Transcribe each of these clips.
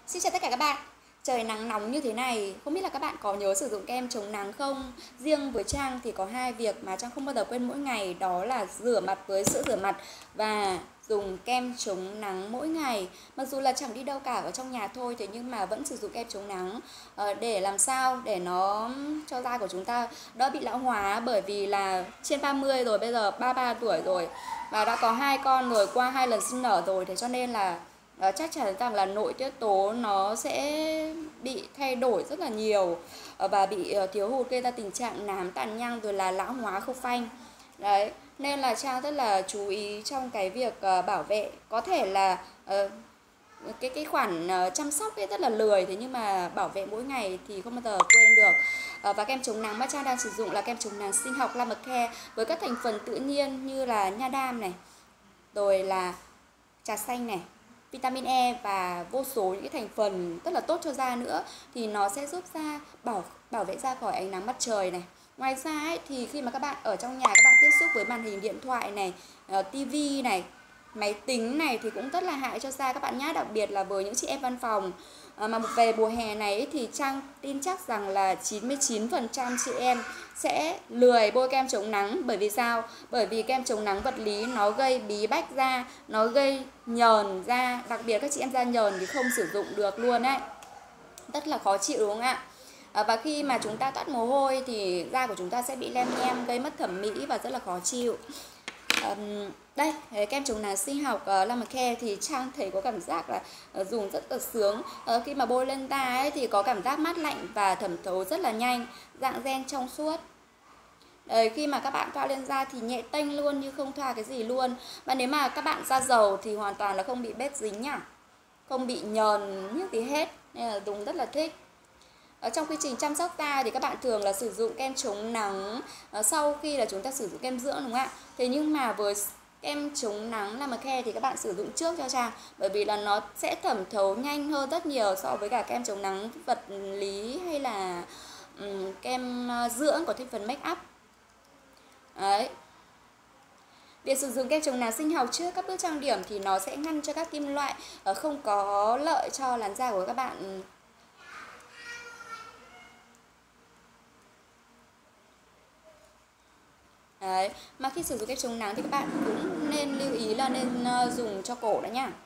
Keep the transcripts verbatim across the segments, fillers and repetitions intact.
Xin chào tất cả các bạn. Trời nắng nóng như thế này, không biết là các bạn có nhớ sử dụng kem chống nắng không? Riêng với Trang thì có hai việc mà Trang không bao giờ quên mỗi ngày, đó là rửa mặt với sữa rửa mặt và dùng kem chống nắng mỗi ngày. Mặc dù là chẳng đi đâu cả, ở trong nhà thôi, thế nhưng mà vẫn sử dụng kem chống nắng để làm sao để nó cho da của chúng ta đỡ bị lão hóa, bởi vì là trên ba mươi rồi, bây giờ ba mươi ba tuổi rồi và đã có hai con rồi, qua hai lần sinh nở rồi, thế cho nên là Uh, chắc chắn rằng là nội tiết tố nó sẽ bị thay đổi rất là nhiều uh, và bị uh, thiếu hụt, gây ra tình trạng nám, tàn nhang rồi là lão hóa khớp phanh. Đấy, nên là Trang rất là chú ý trong cái việc uh, bảo vệ. Có thể là uh, cái cái khoản uh, chăm sóc ấy rất là lười, thế nhưng mà bảo vệ mỗi ngày thì không bao giờ quên được. Uh, và kem chống nắng mà Trang đang sử dụng là kem chống nắng sinh học Lamacare với các thành phần tự nhiên như là nha đam này, rồi là trà xanh này, vitamin E và vô số những cái thành phần rất là tốt cho da nữa, thì nó sẽ giúp da bảo bảo vệ da khỏi ánh nắng mặt trời này. Ngoài ra ấy, thì khi mà các bạn ở trong nhà, các bạn tiếp xúc với màn hình điện thoại này, uh, tivi này, máy tính này thì cũng rất là hại cho da các bạn nhé, đặc biệt là với những chị em văn phòng. À, mà một về mùa hè này ấy, thì Trang tin chắc rằng là chín mươi chín phần trăm chị em sẽ lười bôi kem chống nắng. Bởi vì sao? Bởi vì kem chống nắng vật lý nó gây bí bách da, nó gây nhờn da, đặc biệt các chị em da nhờn thì không sử dụng được luôn ấy, rất là khó chịu đúng không ạ? À, và khi mà chúng ta toát mồ hôi thì da của chúng ta sẽ bị lem nhem, gây mất thẩm mỹ và rất là khó chịu. Um, đây, kem chống nắng sinh học uh, Lamacare thì Trang thấy có cảm giác là uh, dùng rất là sướng. Uh, khi mà bôi lên da ấy, thì có cảm giác mát lạnh và thẩm thấu rất là nhanh, dạng gen trong suốt. Đấy, khi mà các bạn thoa lên da thì nhẹ tênh luôn, như không thoa cái gì luôn. Và nếu mà các bạn da dầu thì hoàn toàn là không bị bết dính nhá, không bị nhờn như gì hết, nên là đúng rất là thích. Ở trong quy trình chăm sóc da thì các bạn thường là sử dụng kem chống nắng uh, sau khi là chúng ta sử dụng kem dưỡng đúng không ạ? Thế nhưng mà với kem chống nắng Lamacare thì các bạn sử dụng trước cho Trang, bởi vì là nó sẽ thẩm thấu nhanh hơn rất nhiều so với cả kem chống nắng vật lý hay là um, kem dưỡng có thành phần make up. Đấy. Việc sử dụng kem chống nắng sinh học trước các bước trang điểm thì nó sẽ ngăn cho các kim loại uh, không có lợi cho làn da của các bạn. Đấy, mà khi sử dụng kem chống nắng thì các bạn cũng nên lưu ý là nên uh, dùng cho cổ đấy nhá.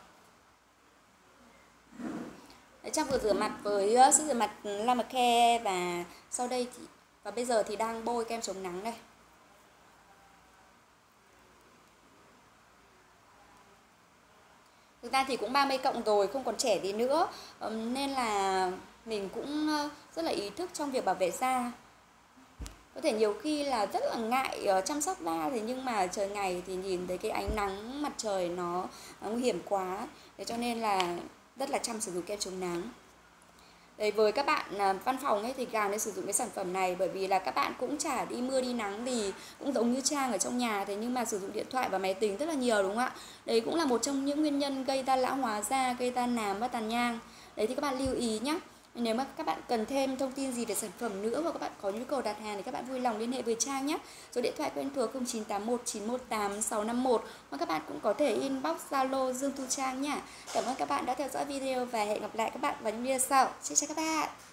Đấy, Trang vừa rửa mặt với uh, sữa rửa mặt Lamacare và sau đây thì và bây giờ thì đang bôi kem chống nắng đây. Thực ra thì cũng ba mươi cộng rồi, không còn trẻ gì nữa, um, nên là mình cũng uh, rất là ý thức trong việc bảo vệ da. Có thể nhiều khi là rất là ngại uh, chăm sóc da, thế nhưng mà trời ngày thì nhìn thấy cái ánh nắng mặt trời nó, nó nguy hiểm quá, thế cho nên là rất là chăm sử dụng kem chống nắng. Đấy, với các bạn uh, văn phòng ấy thì càng nên sử dụng cái sản phẩm này, bởi vì là các bạn cũng chả đi mưa đi nắng gì, cũng giống như Trang ở trong nhà, thế nhưng mà sử dụng điện thoại và máy tính rất là nhiều đúng không ạ? Đấy cũng là một trong những nguyên nhân gây ra lão hóa da, gây ra nám và tàn nhang. Đấy thì các bạn lưu ý nhé. Nếu mà các bạn cần thêm thông tin gì về sản phẩm nữa và các bạn có nhu cầu đặt hàng thì các bạn vui lòng liên hệ với Trang nhé. Số điện thoại quen thuộc không chín tám một chín một tám sáu năm một, hoặc các bạn cũng có thể inbox Zalo Dương Thu Trang nhé. Cảm ơn các bạn đã theo dõi video và hẹn gặp lại các bạn vào những video sau. Xin chào các bạn.